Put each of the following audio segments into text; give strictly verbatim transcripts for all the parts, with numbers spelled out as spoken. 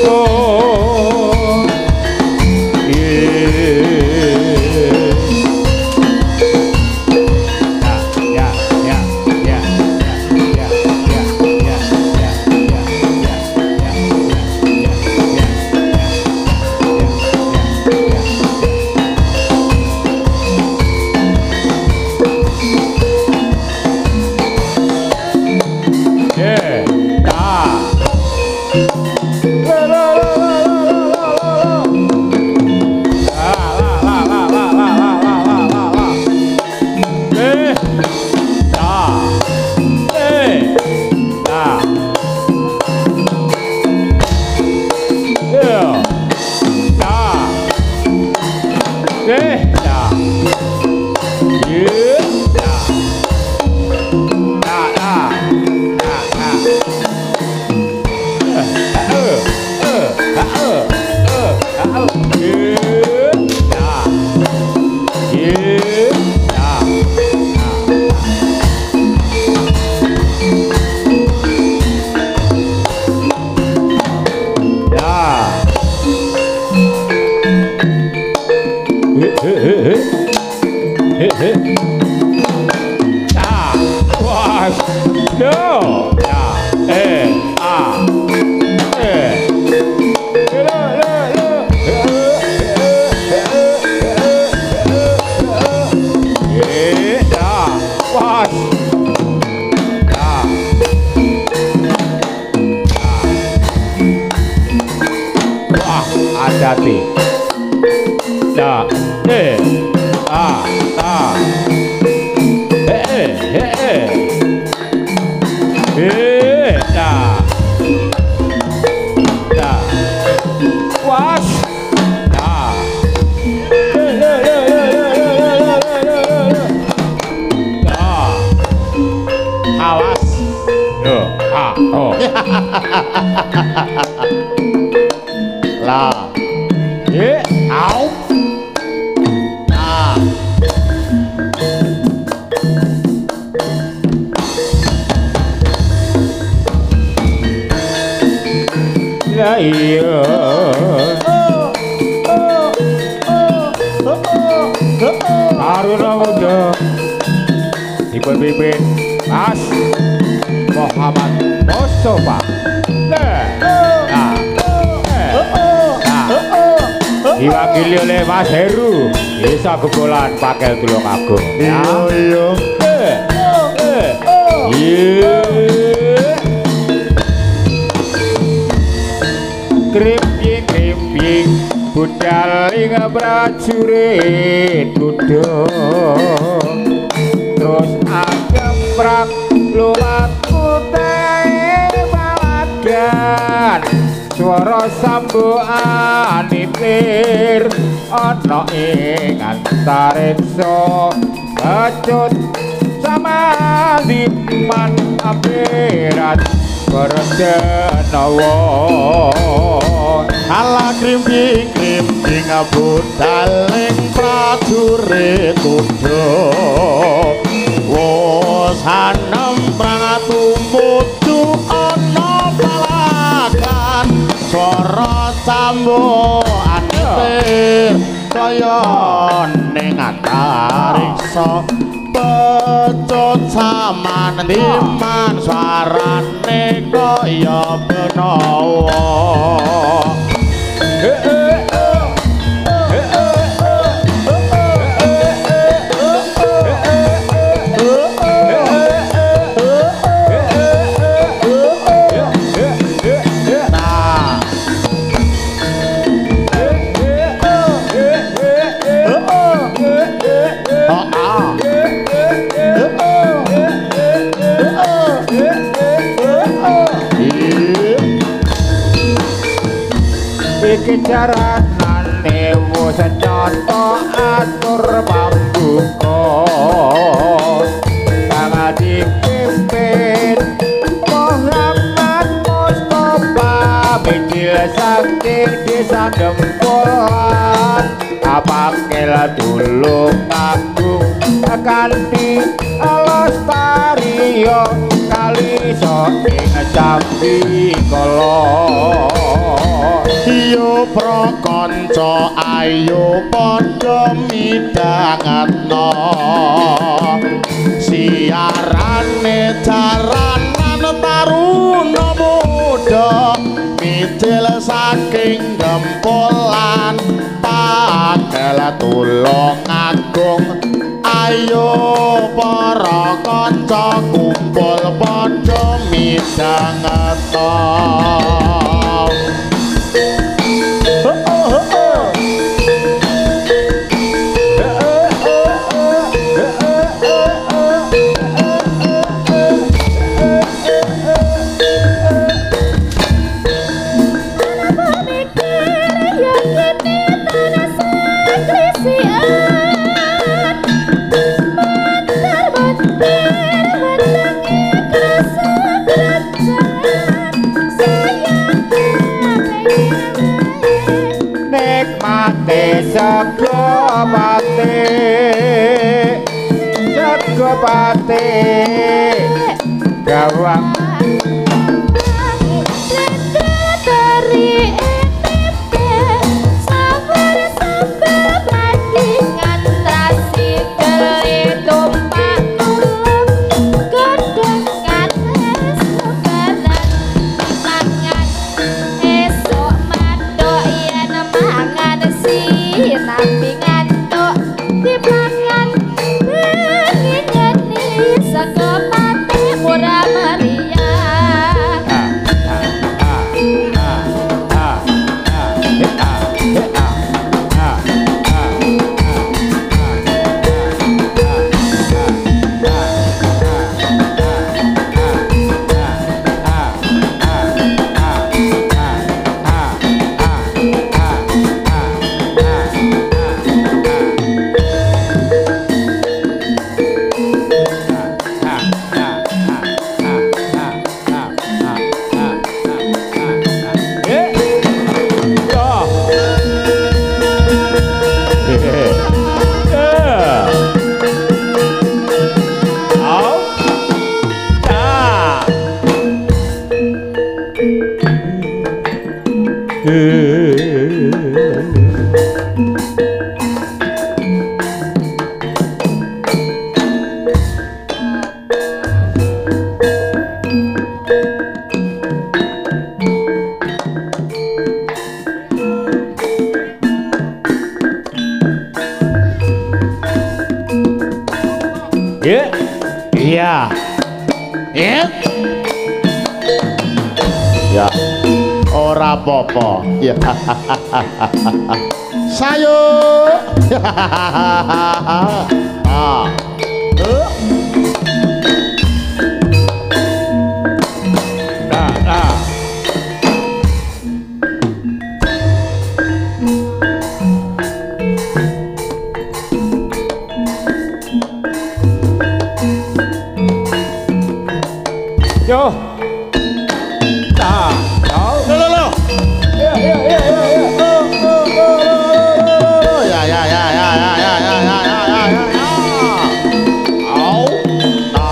Hati da eh ah ah eh eh eh da da was da da awas yo ah oh lah eh au nah ya iya Haruna Muda dipimpin Mas Muhammad Mustafa nah diwakili oleh Mas Heru Desa Gegolan Pakel Tulung Agung. Iya iya. Iya. Krimping krimping budal ing prajurit kuda. Terus agemprak luwat putih balagan. Swara sambukan nitir ana ing antariksa kecut samandiman ampirat Werdenawa ala krimping krimping budal ing prajurit kuda wis anem pratumuju ana balagan swara sambukan nitir kaya ning antariksa pecut samandiman swarane kaya benawa Kejaranane wis nyata atur pambuka kang dipimpin Muhammad Mustafa Bidil saking desa Gempolan Pakel Tulung Agung kanthi lestari kali ing Jambi Kala kanca ayo padha midhangetno siarane jaranan taruna muda midil saking gempolan pakel tulung agung ayo para kanca kumpul padha midhangetno Jagopati Jagopati gawang iya iya ya ora apa-apa ya sayo ah yo ta đó lo lo lo ya ya ya ya ya ya ya ya ya ya ya ya ya ya au ta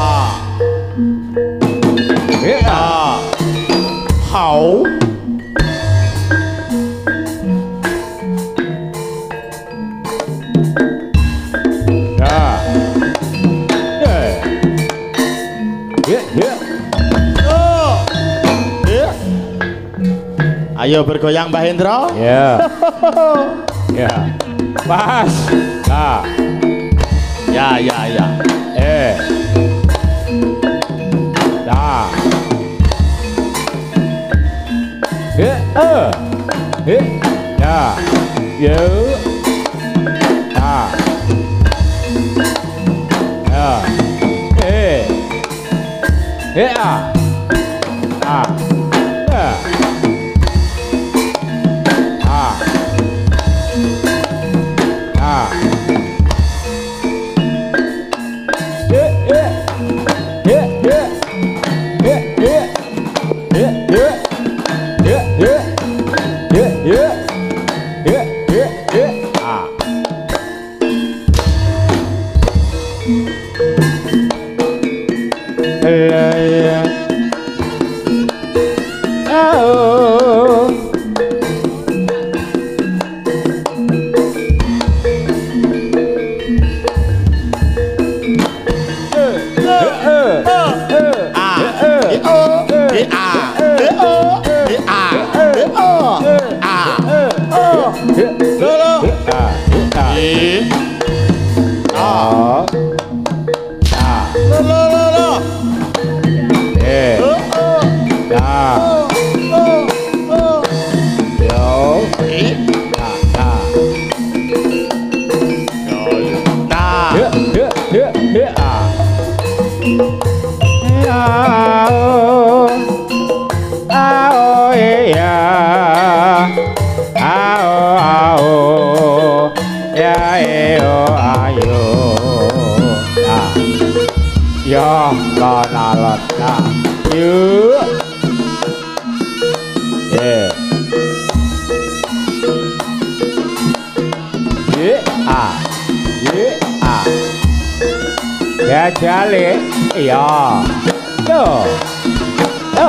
ya hảo ya ya ya ayo bergoyang Mbah Hendro ya ya pas nah ya ya ya eh dah eh eh eh ya ya dah ya eh eh ah ah ya ah ah eh eh eh eh eh eh eh eh eh eh eh eh eh eh eh ah eh jajale iya yo yo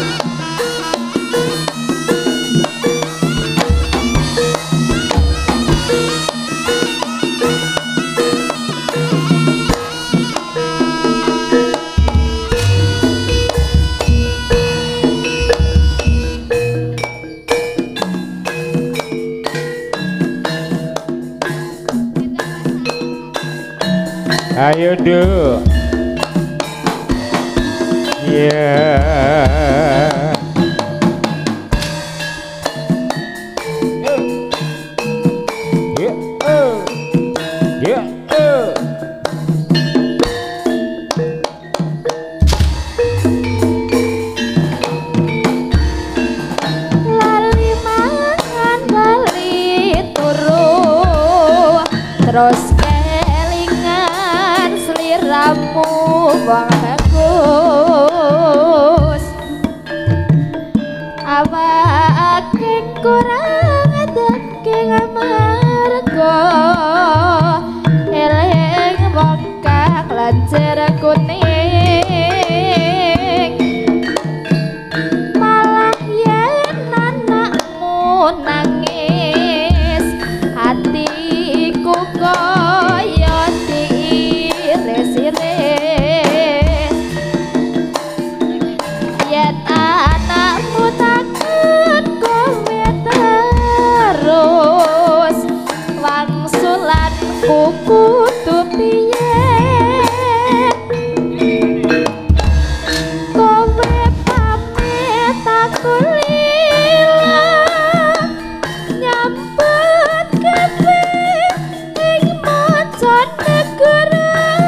ayo do yeah yeah oh yeah oh lali mangan bali turu terus ramu wong bagus awake kurang daging amarga eling wong kang lancer kuning malah yen anakmu nangis hatiku koyo yen anakmu takut kowe terus wangsulan kudu piye kowe pamit aku lila nyambut gawe ing macan negara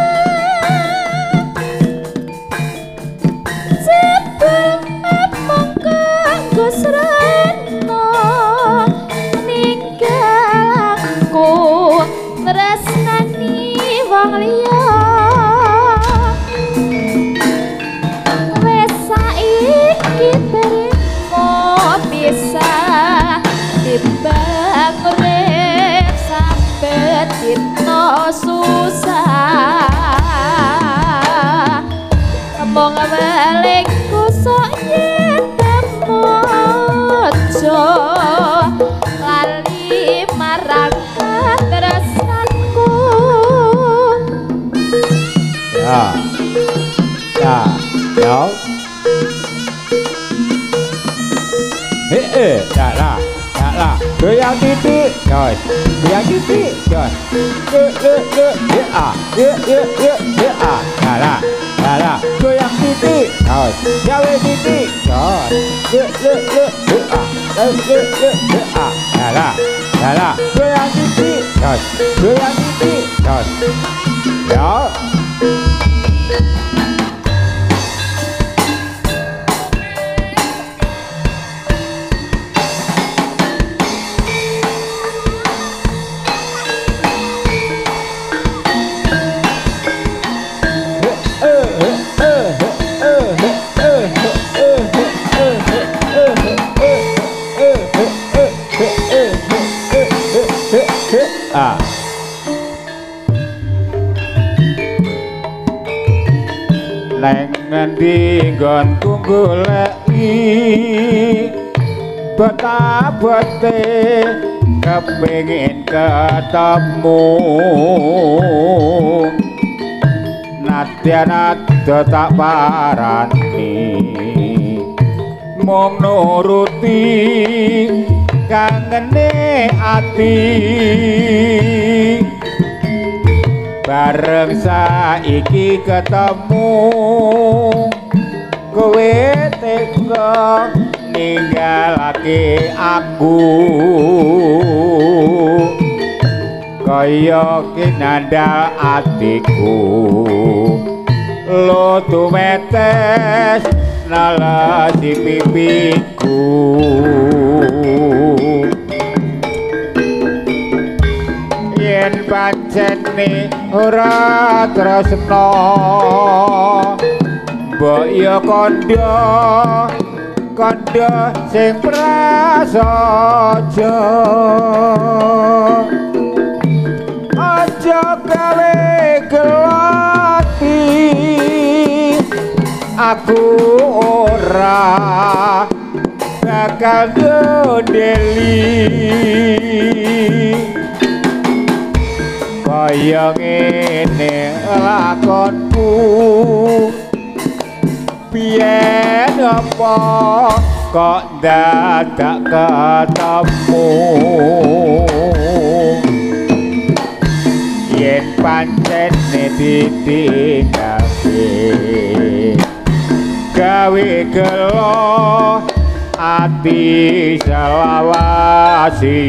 Gusreno ninggal aku tresnani wong liya wis saiki terima bisa timbang urip sampe dina susah mong welingku sok lali marang tresnanku ya ya ya eh eh dah lah dah lah goyang titik coy goyang titik coy le le le le ah le le le le ah dah lah dah lah goyang titik coy gawe titik coy le le le le ah le le le le ah dah lah dah lah goyang titik coy goyang titik coy ya ah neng ngendi nggonku goleki betapete kepengin ketemu nadyan ada tak parani mung nuruti kangene ati bareng saiki ketemu kowe tega ninggalake aku kaya kinandal atiku lo tumetes nala di pipiku yen pancene ora tresna mbok ya kandha kandha sing prasaja aja gawe gelati aku ora bakal deli kaya ngene lakonku biyen apa kok dadak ketemu yen pancen ditinggalke gawe gelo ati selawasi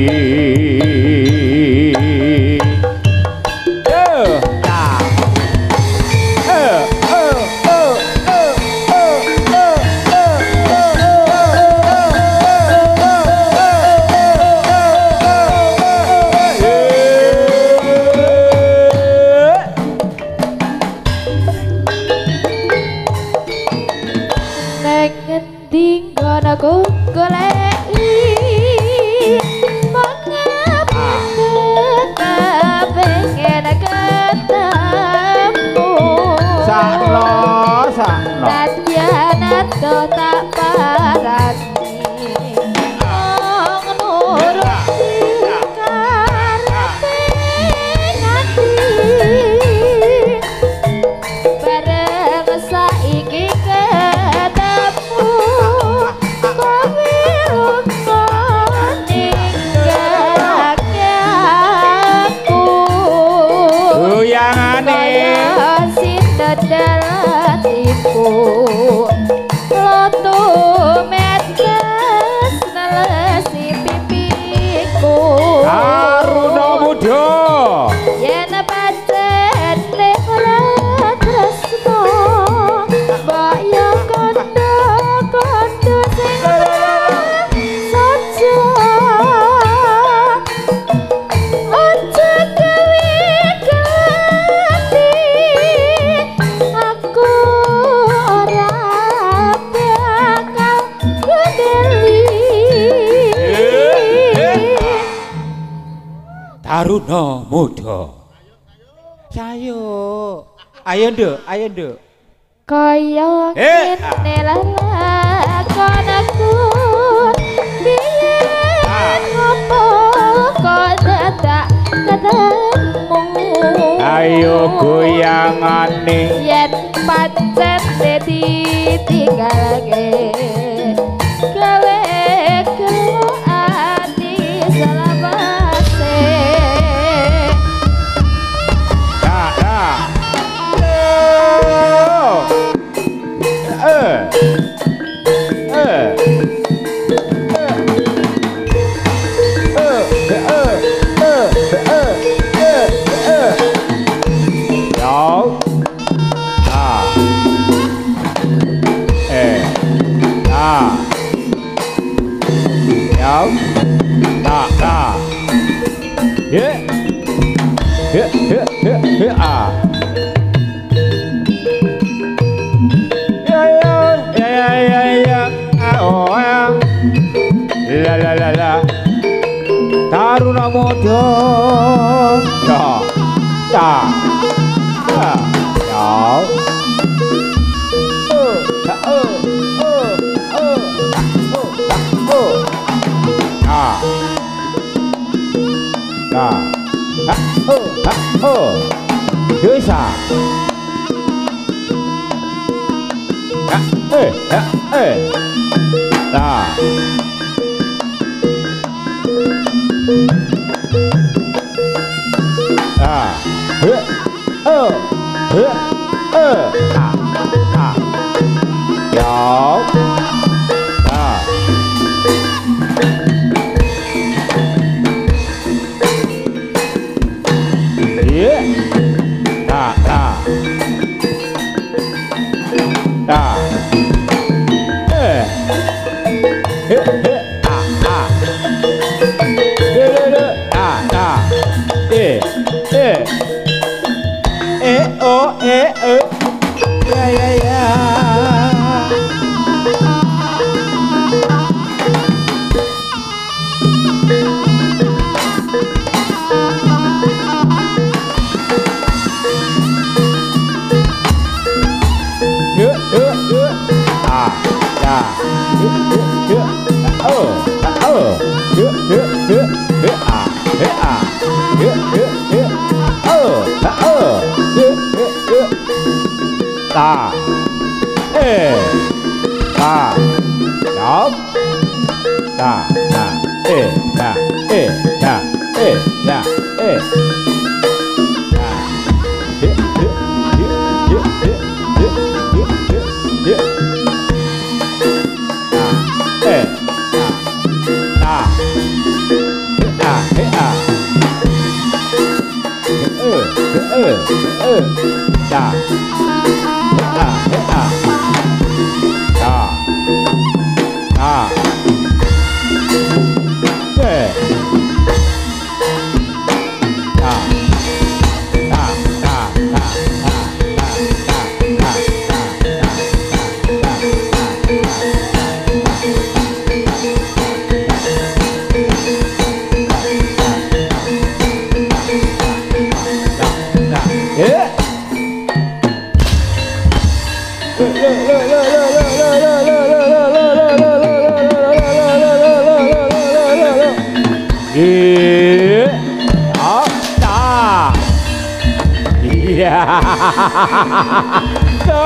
Aku goleki mengapa pengen ketemu sakno sakno dadian atau tak parani nuruti karepe ngati bareng saiki dalatiku loto metes nelesi pipiku Aruna Muda yen pancen ora tresno mbok yo kondo-kondo sing saja aja Aruna Muda. Sayo. Ayo nduk, ayo nduk. Kaya ngene lakon aku biyen ngopo kok dadak ketemu. Ayo goyangane yen pancen ditinggalke gawe karo ati selawase. Yeah, yeah, yeah, yeah, yeah, ah. Yeah, yeah, yeah, yeah, yeah, ah, oh, yeah. La la la la. Aruna Muda. Ya, ya, ya, ya. Oh, ta, oh, oh, oh, ta, oh, ta, oh. Ah. Nah, ha, oh, ha, oh, bisa. Ha, eh, ha, eh, nah. Ah, eh, oh, eh, eh, ah, ah, ya, ah. Yeah. Ah, ah. Ah. Eh. Eh, eh. Ah, ah. Eh, eh, eh. Ah, ah. Eh. Eh. Eh, oh, eh, eh. Ya, ya, ya. Yeah, yeah, yeah. เฮ้เฮ้เฮ้เออเออเฮ้เฮ้เฮ้เฮ้อ่ะเฮ้อ่ะเฮ้เฮ้เฮ้เออเออเฮ้เฮ้เฮ้ตาเอตาดอกตาตาเอตาเอตาเอตาเอเฮ้เฮ้เฮ้เฮ้เฮ้เฮ้เฮ้เฮ้เอ๊ะอ่าอ่าเฮ้อ่าเออเออเออจ้าเฮ้อ่าเฮ้อ่าจ้าจ้าเฮ้จ้าจ้าจ้าจ้าจ้าจ้าจ้าจ้าเอ๊ะเอ๊ะอ๋อจ้าเฮียโต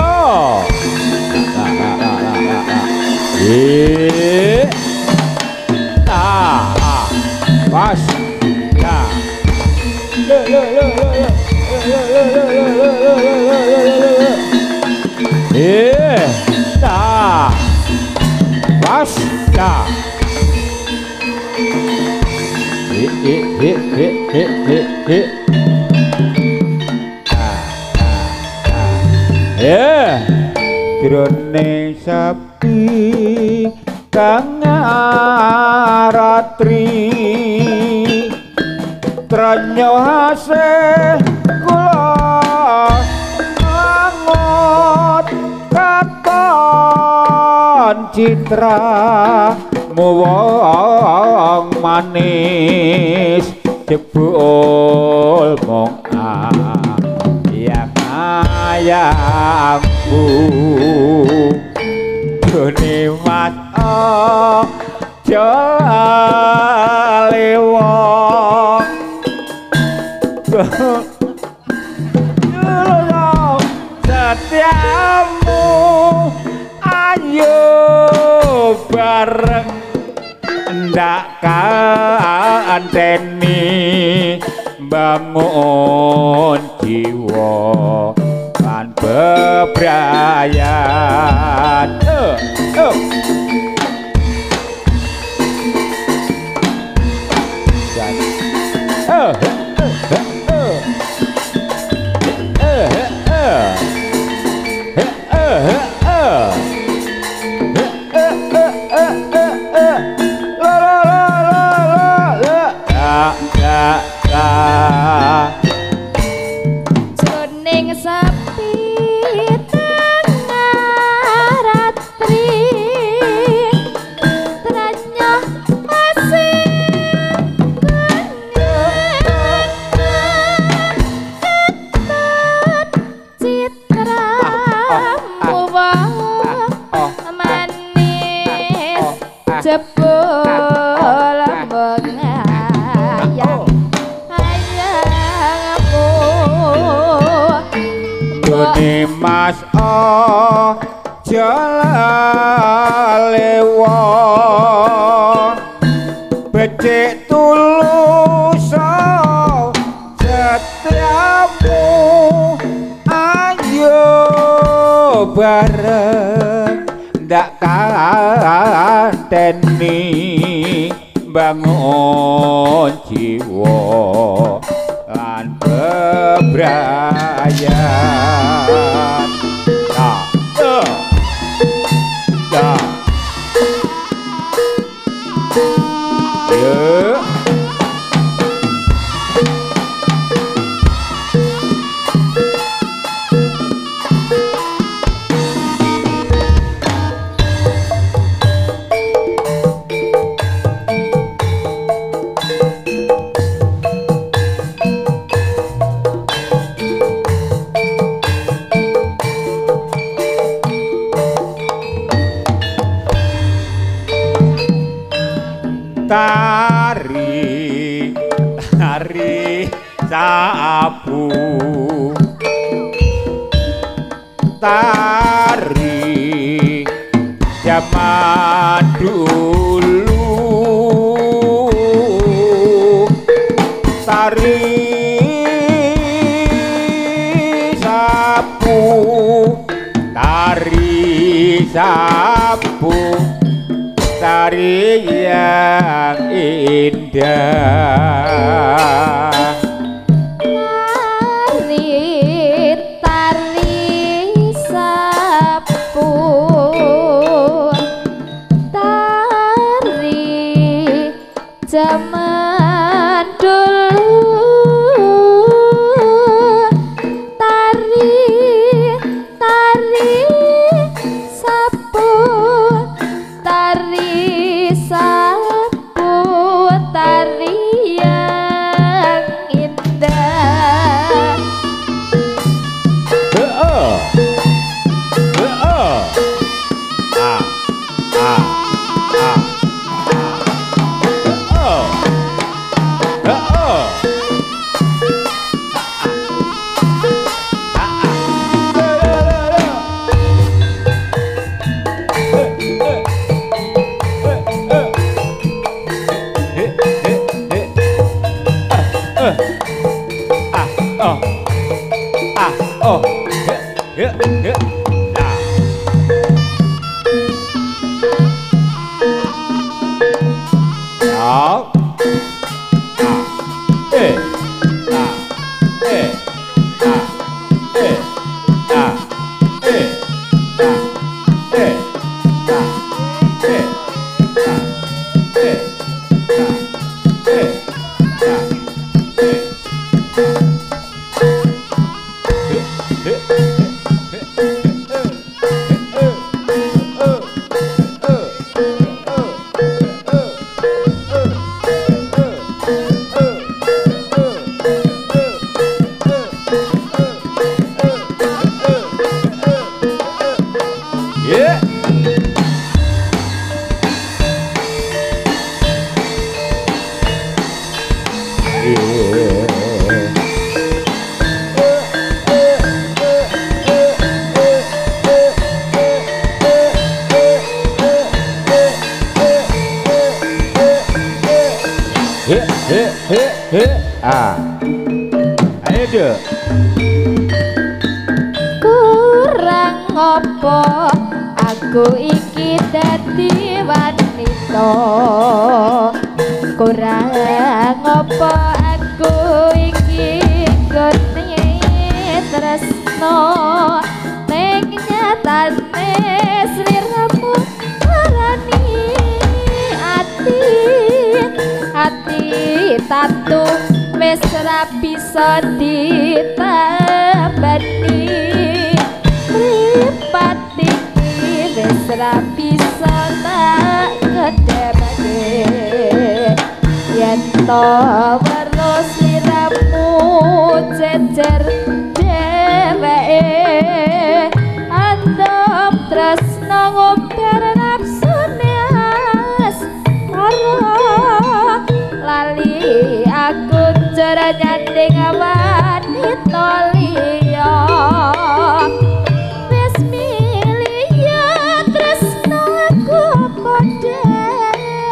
เอ๊ะตาวัชจ้าเลอะเลอะเลอะเลอะเอ๊ะตาวัชจ้าเอ๊ะเอ๊ะเอ๊ะเอ๊ะเอ๊ะเอ๊ะเอ๊ะอ่าอ่าอ่าเอ๊ะDrone sapi kang ratri tranyo hase kula angot katon citra muwong manis jebul mong ayang ayangku dune mat aja lewong setiamu ayo bareng ndak kanteni bangun jiwa lan bebrayan uh, uh. Uh, uh, uh. Uh, uh. Jroning sepi tengah ratri trenyo asing citra manis jebul mengayang ayangmu Dune mas aja lewong becik tulus setiamu ayo bareng ndak kanteni bangun jiwa lan bebrayan dah dah dah yeah. tari tari sapu tari zaman dulu tari sapu tari sapu tari yang indah zaman dulu tari tari sapu tari sapu tari yang indah heeh heeh ah ah ah Ah, ayo deh. Kurang ngopo aku iki dadi wanita kurang ngopo aku iki gone tresno ning nyatane sliramu marani ati ati tatu wis ora bisa ditambani mripat iki wis ora bisa tak kedemake yen to weruh sliramu jejer dheweke andhap tresno ngomber nafsune as karo lali aku cara nyanding wanita liya wis milih ya tresno aku padha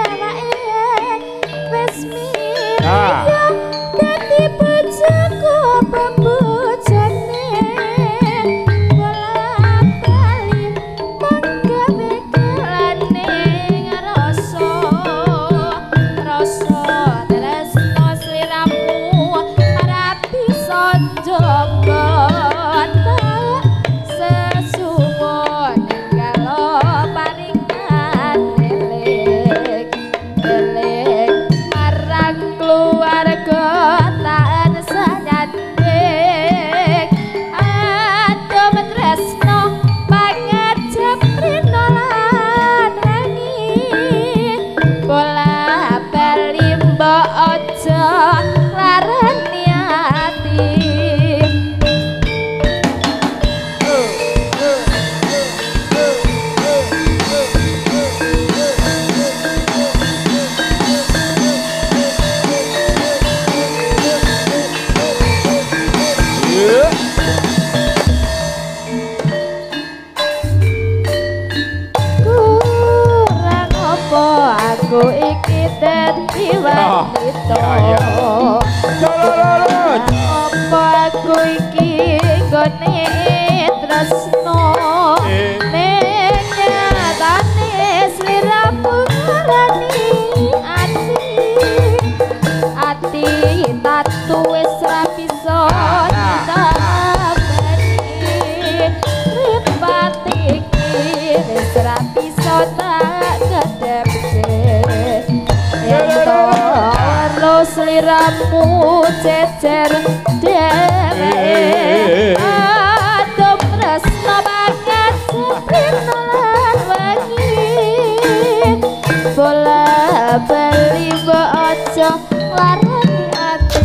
wis milih ya dadi bojoku pembojone bola-bali manggawe kelane rasa rasa tresno sliramu rapi dadi wanita apa aku iki gone tresno ning nyatane sliramu ngarani ati ati tatu wis ra bisa ditabani ripat iki wis ra bisa tak kedepke ento warna sliramu cecer dhewe adem tresno banget sepirno lan wengi bola bali mbok aja larani ati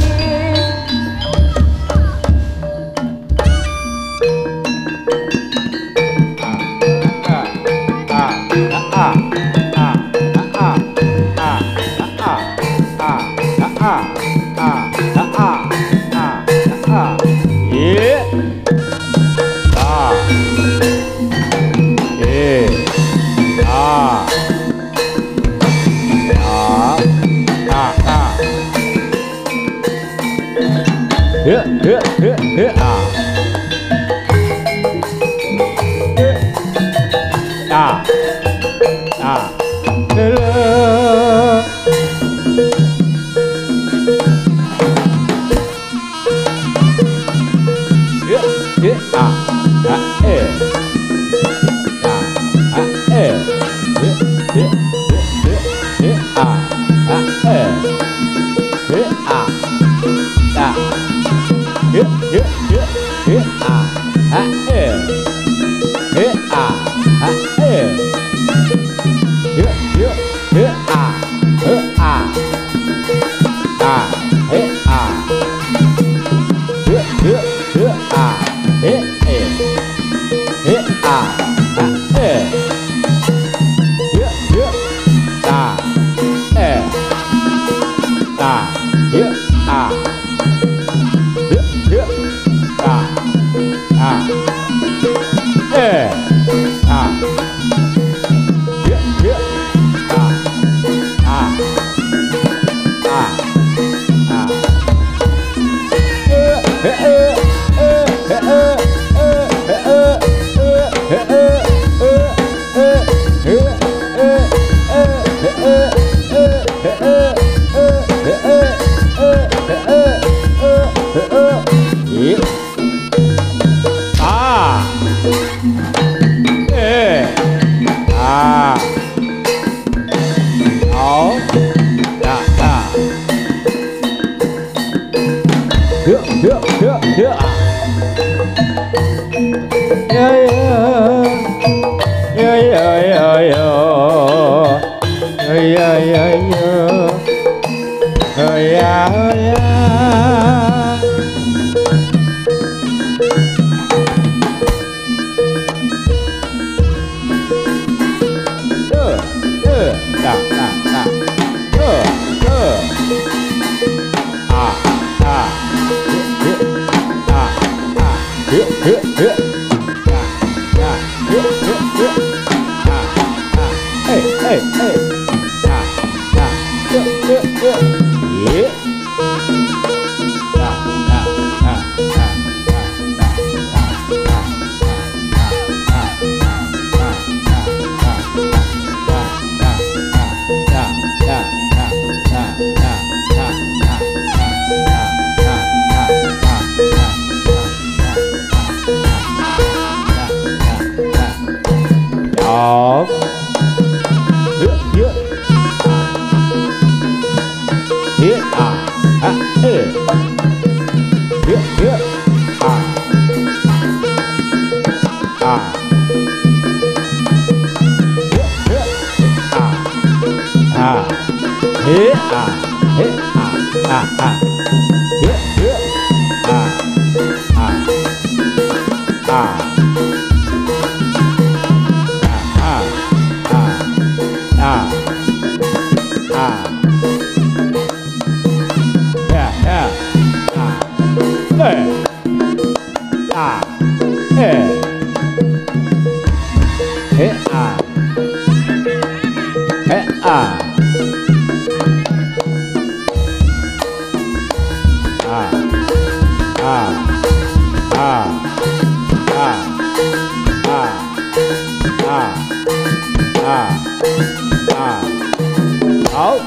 ah ah ah ah ah ah out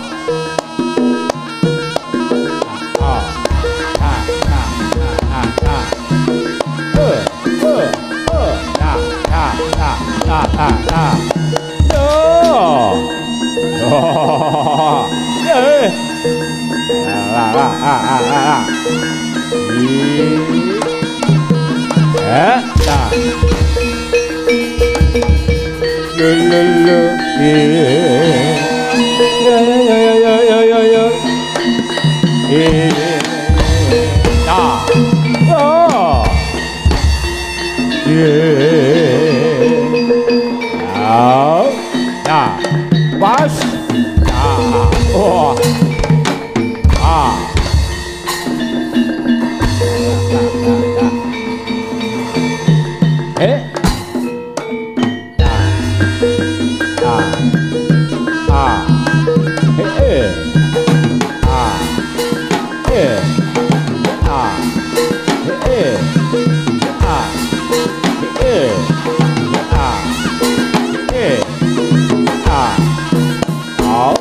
ah ah ah ah ah uh uh uh ah ah ah ah ah ah no oh yeah la la ah ah ah ah eh nah lu lu lu yeah yo yo yo yo yo yo eh nah oh yeah oh nah pas nah oh ah eh ah ah eh ah eh ah eh ah eh ah eh ah oh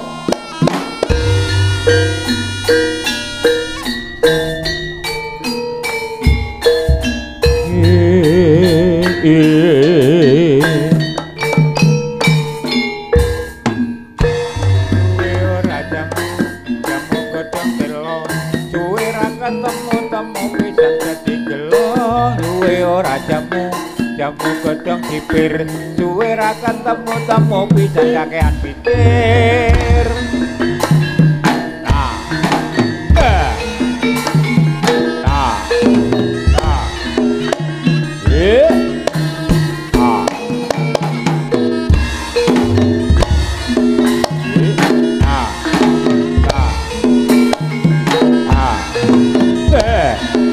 jamu godhong dipir suwe ra ketemu temu bisa kakean pikir nah eh nah nah eh ah ah ah ah eh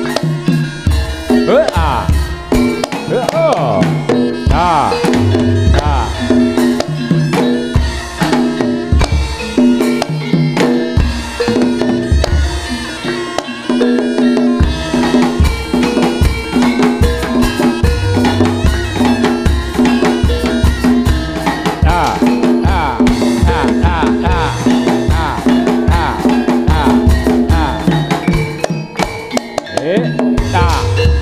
eh ah oh, nah, nah. Nah, nah, nah, nah, nah, nah, nah, nah, nah. Eh, nah.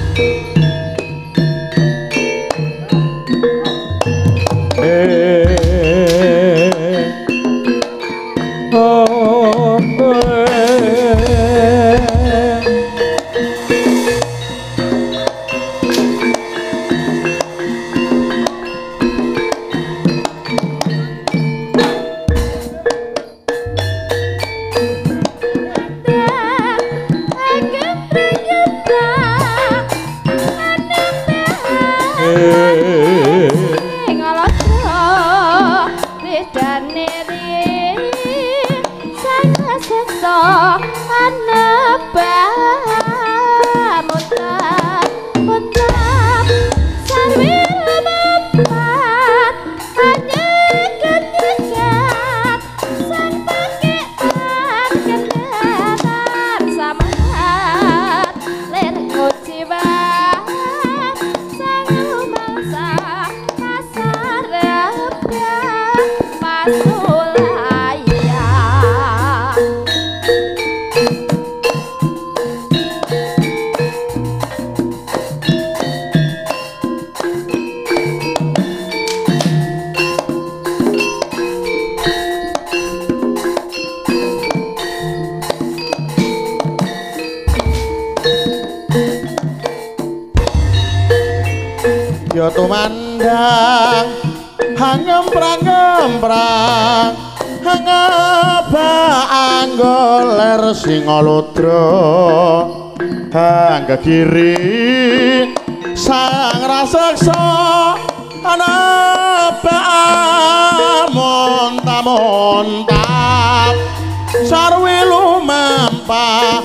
Yo tumandang hangemprang-gemprang hangaba anggoler singalodra hanggegiri sang raseksa ana monta-monta sarwi lumampah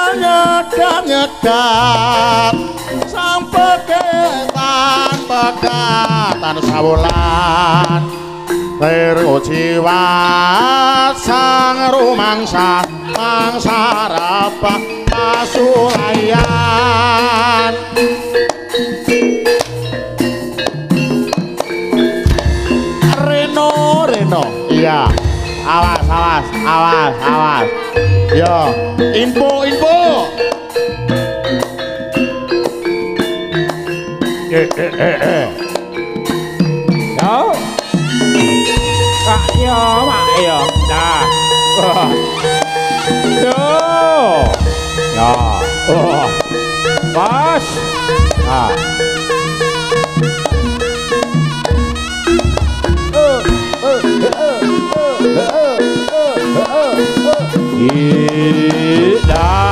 nyegat-nyegat sang peketan pegatan sawulan Tirgo jiwat sang rumangsa mangsa rabah pasulayan Mas. Yo, info info. Eh eh eh eh. Yo. Kak yo, mak yo. Nah. Wah. Yo. Ya. Oh. Pas. Ah. Oh, oh, oh, oh, oh, oh, oh. Ida.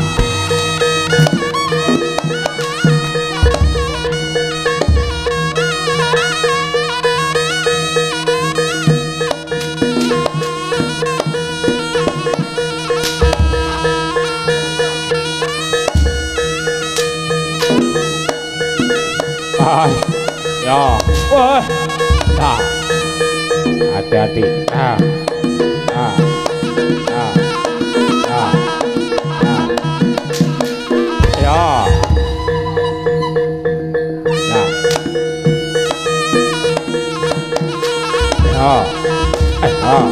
Ah, ya, wah, nah, hati-hati, ah, ah, ah, ah, ah, ya, nah, ya, eh, ah.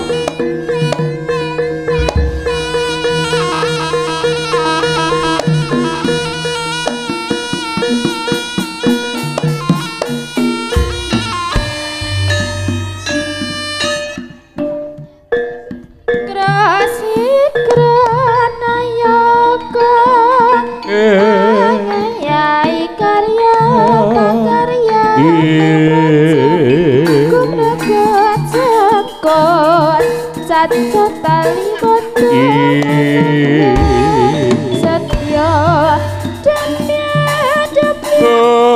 Saco tali bodo setya damya damya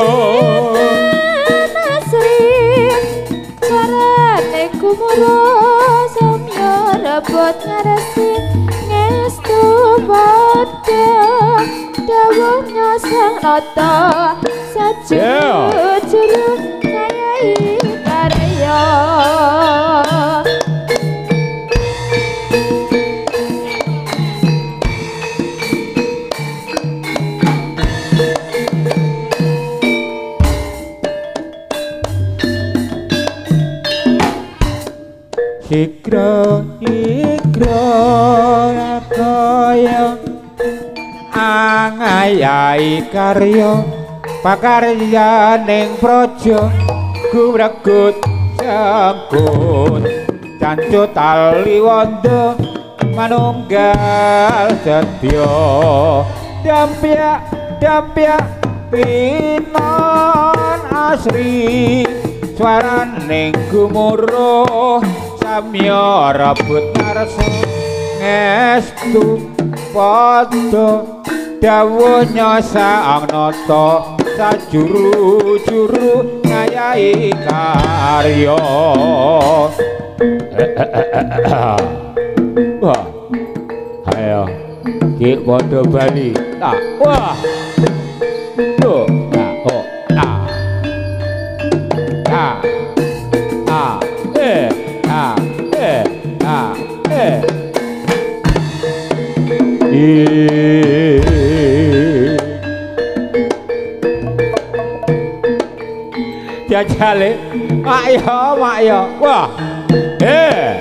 nasri sarane kumuro samya rebut ngarasi ngestu bodo dawuhnya sang nata sajujuru ngayai karya. Ikra ikra kaya angayai karya pakaryaning praja gumregut sangkut cancut tali wanda manunggal setya dampyak dampyak pinon asri swaraning gumuruh samya rebut ngarsa ngestu padha dawuhnya sang nata sajuru-juru ngayahi karya. Wah, ayo ki padha bali tak wah tuh tak kok tak tak tak eh ah eh ah eh jajale mak yo mak yo wah eh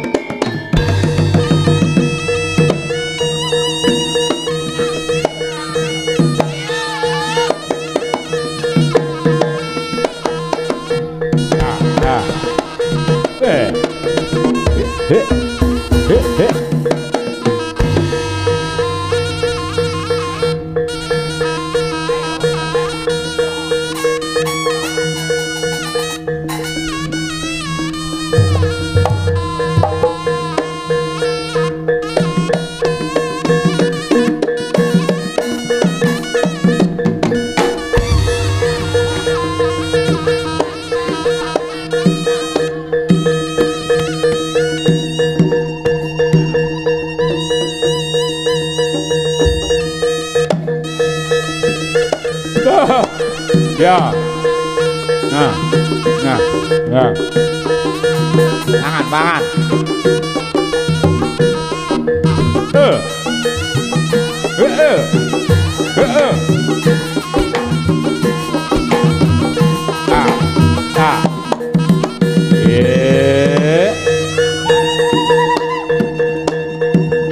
eh eh eh eh ya, nah, nah, ya, tangan, tangan, eh, eh, eh, eh, ah, ah, eh,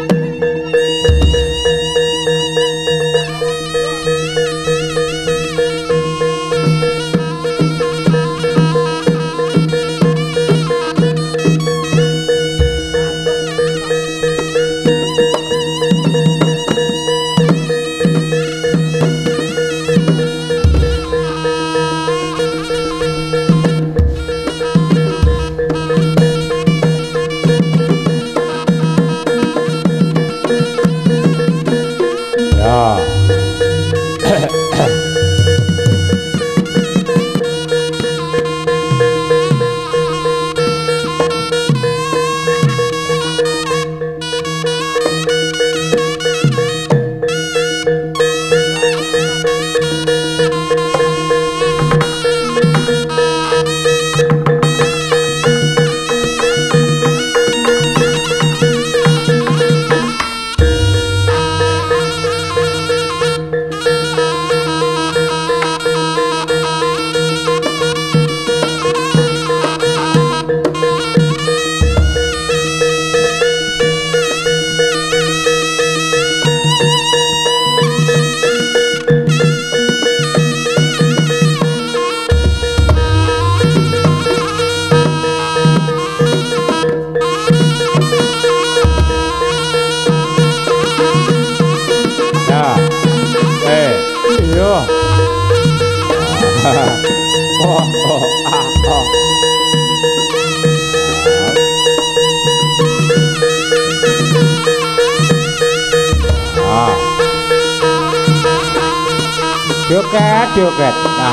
joget. Nah.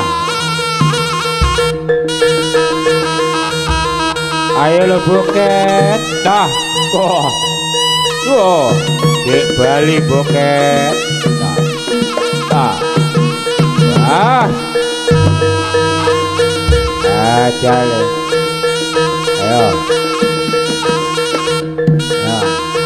Ayo lo boket. Dah. Kok. Wow. Dek Bali boket. Nah. Nah. Ah. Ah, jalan. Ayo. Ya.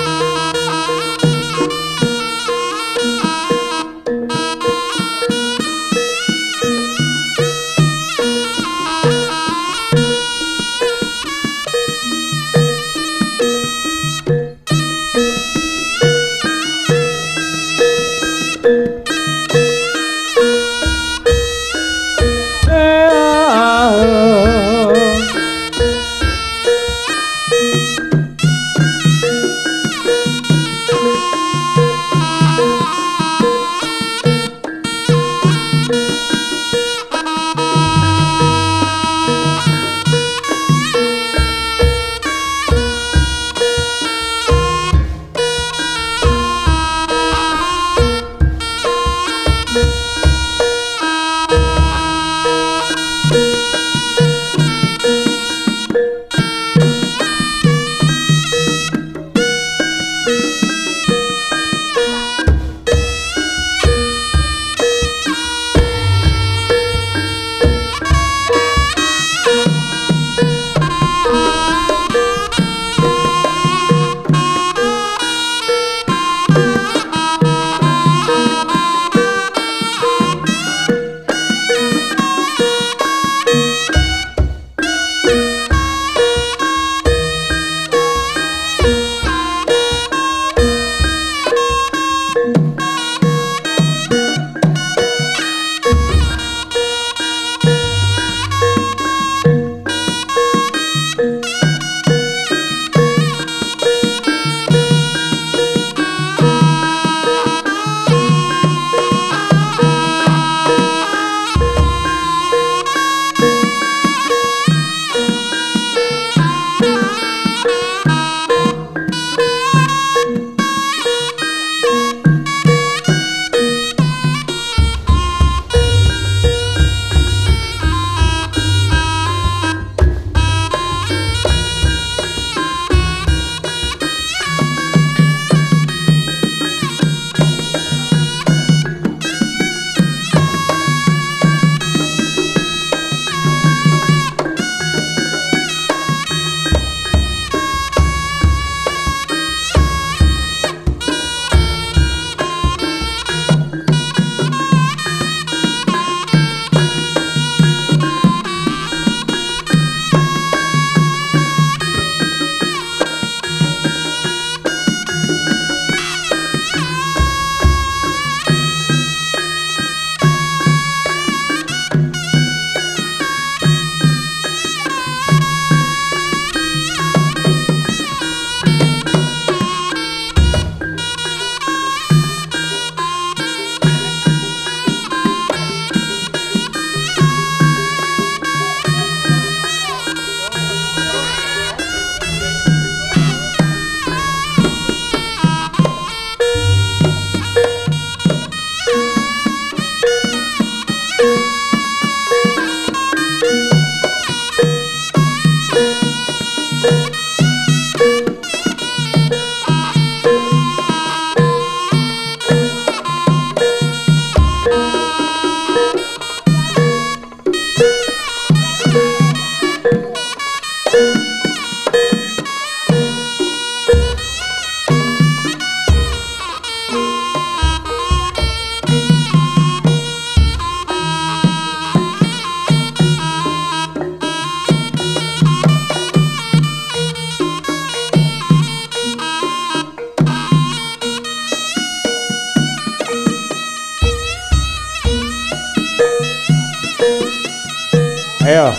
Ayo.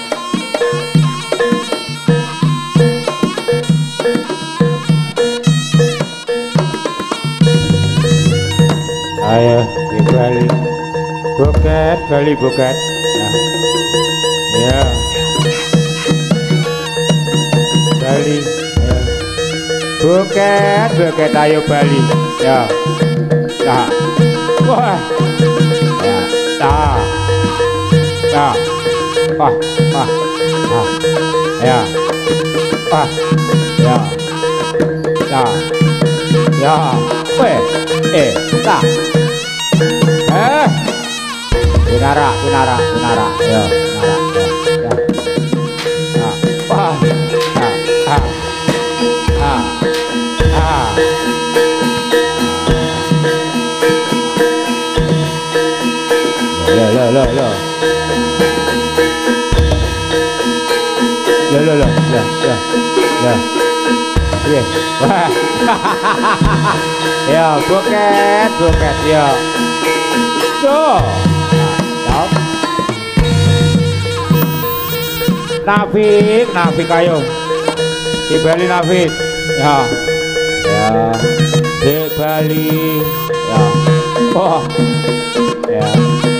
Ayo, di Bali. Buket, Bali buket. Nah. Ya. Bali. Ya. Buket, buket ayo Bali. Ya. Nah. Wah. Ya. Nah. Ya. Wah, wah. Ah. Ya. Wah. Ya. Ya. Ya. Weh. Eh, tak. Eh. Binara, binara, binara. Ya, binara. Ya. Ya. Wah. Ah. Ah. Ah. Ah. Lo lo lo lo. Lo lo lo lo lo. Lo. Iya. Wah. Ya, buket, buket ya. Tuh. Nah, Nafik, Nafik ayo. Dibali Nafik. Ya. Ya. Dibali. Ya. Oh. Ya.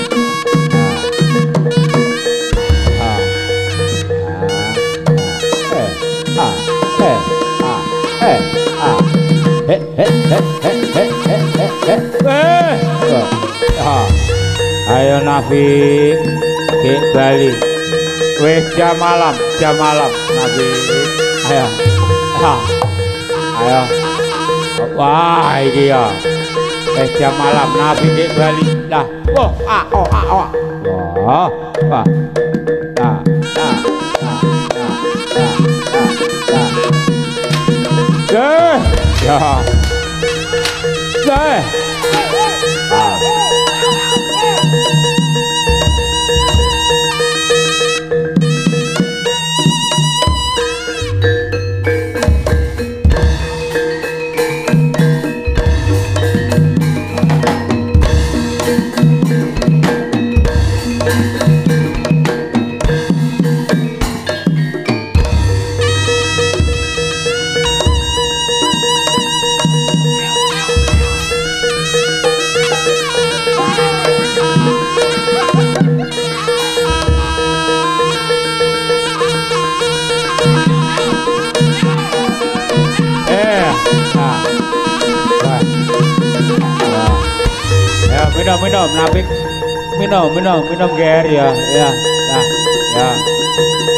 Ayo Nafik ke Bali. Weh jam malam, jam malam Nafik. Ayo. Ayo. Wah, iki ya. Weh jam malam Nafik ke Bali. Dah. Wah, ah oh ah oh. Wah. Wah. Nah, nah, nah, nah, nah, nah. Deh. Ya. Deh. Ah. Minum, minum, Nafik, minum, minum, minum ger ya, ya, ya, ya.